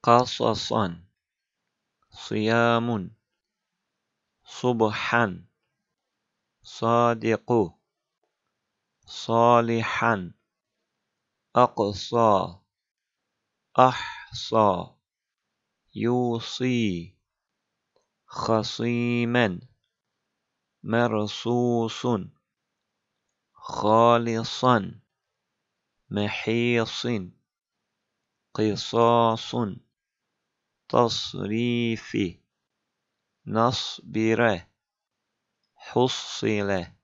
قصصا صيام صبحا صادق صالحا أقصى أحصى يوصي خصيما مرصوص خالصا محيص قصاص تصريف نصبره حصله